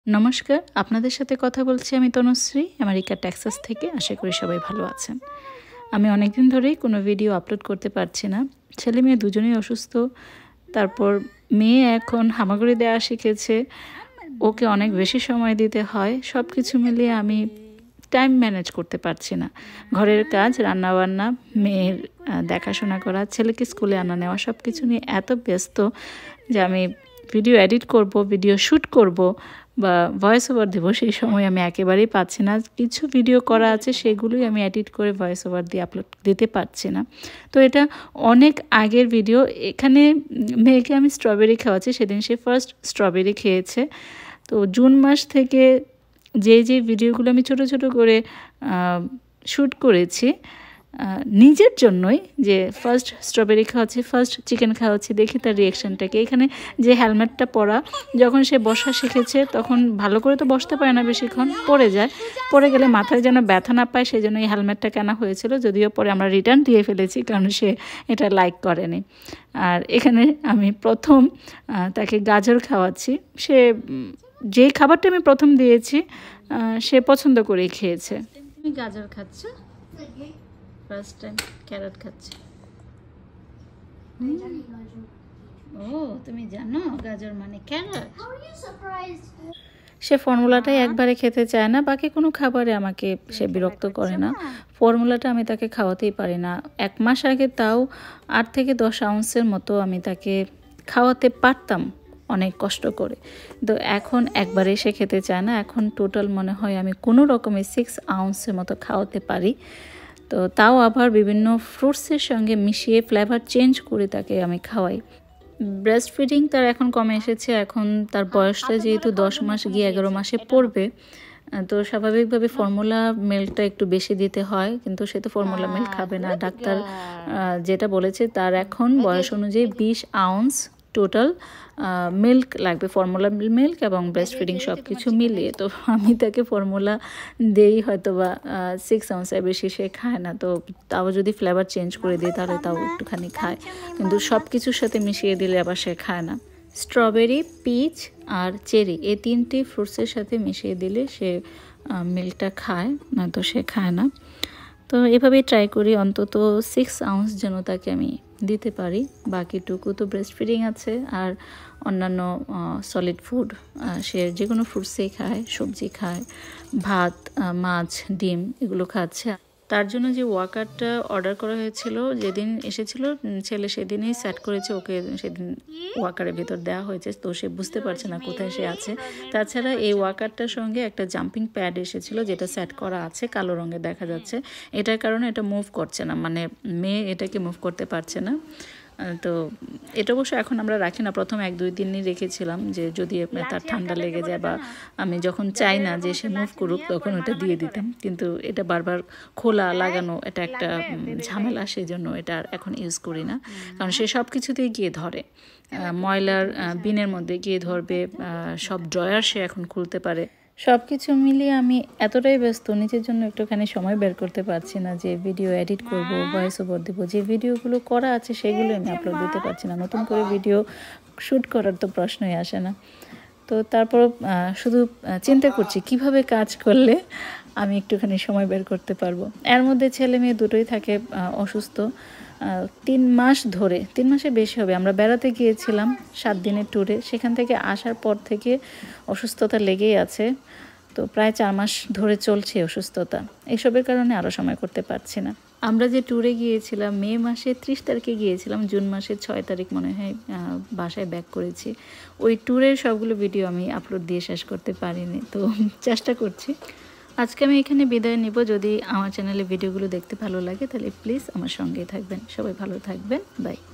নমস্কার, আপনাদের সাথে কথা বলছি আমি তনুশ্রী, আমেরিকা টেক্সাস থেকে। আশা করি সবাই ভালো আছেন। আমি অনেকদিন ধরেই কোনো ভিডিও আপলোড করতে পারছি না। ছেলে মেয়ে দুজনেই অসুস্থ। তারপর মেয়ে এখন হামাগুড়ি দেওয়া শিখেছে, ওকে অনেক বেশি সময় দিতে হয়। সব কিছু মিলিয়ে আমি টাইম ম্যানেজ করতে পারছি না। ঘরের কাজ, রান্নাবান্না, মেয়ের দেখাশোনা করা, ছেলেকে স্কুলে আনা নেওয়া, সব কিছু নিয়ে এত ব্যস্ত যে আমি ভিডিও এডিট করব, ভিডিও শ্যুট করব বা ভয়েস ওভার দেবো, সেই সময় আমি একেবারেই পাচ্ছি না। কিছু ভিডিও করা আছে সেগুলোই আমি এডিট করে ভয়েস ওভার দিয়ে আপলোড দিতে পারছি না। তো এটা অনেক আগের ভিডিও। এখানে মেয়েকে আমি স্ট্রবেরি খাওয়াচ্ছি, সেদিন সে ফার্স্ট স্ট্রবেরি খেয়েছে। তো জুন মাস থেকে যে ভিডিওগুলো আমি ছোট ছোট করে শ্যুট করেছি নিজের জন্যই, যে ফার্স্ট স্ট্রবেরি খাওয়াচ্ছি, ফার্স্ট চিকেন খাওয়াচ্ছি, দেখি তার রিয়াকশানটাকে। এখানে যে হেলমেটটা পরা, যখন সে বসা শিখেছে তখন ভালো করে তো বসতে পারে না, বেশিক্ষণ পড়ে যায়। পড়ে গেলে মাথায় যেন ব্যথা না পায় সেই জন্য এই হেলমেটটা কেনা হয়েছিল, যদিও পরে আমরা রিটার্ন দিয়ে ফেলেছি কারণ সে এটা লাইক করেনি। আর এখানে আমি প্রথম তাকে গাজর খাওয়াচ্ছি। সে যে খাবারটা আমি প্রথম দিয়েছি সে পছন্দ করেই খেয়েছে। তুমি গাজর খাচ্ছ? ফার্স্ট টাইম ক্যারট খাচ্ছি। ও, তুমি জানো গাজর মানে ক্যারট? সে ফর্মুলাটাই একবারে খেতে চায় না, বাকি কোনো খাবারে আমাকে সে বিরক্ত করে না। ফর্মুলাটা আমি তাকে খাওয়াতেই পারি না। 1 মাস আগে তাও 8 থেকে 10 আউন্সের মতো আমি তাকে খাওয়াতে পারতাম অনেক কষ্ট করে, তো এখন একবারে সে খেতে চায় না। এখন টোটাল মনে হয় আমি কোনো রকমে 6 আউন্সের মতো খাওয়াতে পারি। তো তাও আবার বিভিন্ন ফ্রুটসের সঙ্গে মিশিয়ে ফ্লেভার চেঞ্জ করে তাকে আমি খাওয়াই। ব্রেস্ট ফিডিং তার এখন কমে এসেছে। এখন তার বয়সটা যেহেতু 10 মাস গিয়ে 11 মাসে পড়বে, তো স্বাভাবিকভাবে ফর্মুলা মিল্কটা একটু বেশি দিতে হয়, কিন্তু সে তো ফর্মুলা মিল্ক খাবে না। ডাক্তার যেটা বলেছে তার এখন বয়স অনুযায়ী 20 আউন্স টোটাল মিল্ক লাগবে, ফর্মুলা মিল্ক এবং ব্রেস্ট ফিডিং সব কিছু মিলিয়ে। তো আমি তাকে ফর্মুলা দেই হয়তো বা 6 আউন্সের বেশি সে খায় না। তো তাও যদি ফ্লেভার চেঞ্জ করে দিই তাহলে তাও একটুখানি খায়, কিন্তু সব কিছুর সাথে মিশিয়ে দিলে আবার সে খায় না। স্ট্রবেরি, পিচ আর চেরি এই 3টি ফ্রুটসের সাথে মিশিয়ে দিলে সে মিল্কটা খায়, নয়তো সে খায় না। তো এভাবেই ট্রাই করি অন্তত 6 আউন্স যেন তাকে আমি দিতে পারি। বাকিটুকু তো ব্রেস্ট ফিডিং আছে, আর অন্যান্য সলিড ফুড সে যে কোনো ফ্রুটসেই খায়, সবজি খায়, ভাত, মাছ, ডিম এগুলো খাচ্ছে। তার জন্য যে ওয়াকারটা অর্ডার করা হয়েছিল, যেদিন এসেছিল ছেলে সেদিনই সেট করেছে ওকে, সেদিন ওয়াকারের ভিতর দেওয়া হয়েছে, তো সে বুঝতে পারছে না কোথায় সে আছে। তাছাড়া এই ওয়াকারটার সঙ্গে একটা জাম্পিং প্যাড এসেছিল যেটা সেট করা আছে, কালো রঙের দেখা যাচ্ছে। এটার কারণে এটা মুভ করছে না, মানে মেয়ে এটাকে মুভ করতে পারছে না। তো এটা অবশ্য এখন আমরা রাখি না, প্রথম 1-2 দিনই রেখেছিলাম, যে যদি তার ঠান্ডা লেগে যায় বা আমি যখন চাই না যে সে মুভ করুক তখন ওটা দিয়ে দিতাম। কিন্তু এটা বারবার খোলা লাগানো এটা একটা ঝামেলা, সেই জন্য এটা এখন ইউজ করি না, কারণ সে সব কিছুতেই গিয়ে ধরে। ময়লার বিনের মধ্যে গিয়ে ধরবে, সব ড্রয়ার সে এখন খুলতে পারে। সব কিছু মিলিয়ে আমি এতটাই ব্যস্ত, নিজের জন্য একটুখানি সময় বের করতে পারছি না যে ভিডিও এডিট করব, ভয়েস ওভার দেবো। যে ভিডিওগুলো করা আছে সেগুলো আমি আপলোড দিতে পারছি না, নতুন করে ভিডিও শ্যুট করার তো প্রশ্নই আসে না। তো তারপর শুধু চিন্তা করছি কিভাবে কাজ করলে আমি একটুখানি সময় বের করতে পারবো। এর মধ্যে ছেলে মেয়ে দুটোই থাকে অসুস্থ। 3 মাস ধরে, 3 মাসের বেশি হবে, আমরা বেড়াতে গিয়েছিলাম 7 দিনের ট্যুরে। সেখান থেকে আসার পর থেকে অসুস্থতা লেগেই আছে। তো প্রায় 4 মাস ধরে চলছে অসুস্থতা। এসবের কারণে আরও সময় করতে পারছি না। আমরা যে ট্যুরে গিয়েছিলাম মে মাসে 30 তারিখে গিয়েছিলাম, জুন মাসের 6 তারিখ মনে হয় বাসায় ব্যাক করেছি। ওই ট্যুরের সবগুলো ভিডিও আমি আপলোড দিয়ে শেষ করতে পারিনি, তো চেষ্টা করছি। আজকে আমি এখানে বিদায় নেব। যদি আমার চ্যানেলে ভিডিওগুলো দেখতে ভালো লাগে তাহলে প্লিজ আমার সঙ্গেই থাকবেন। সবাই ভালো থাকবেন, বাই।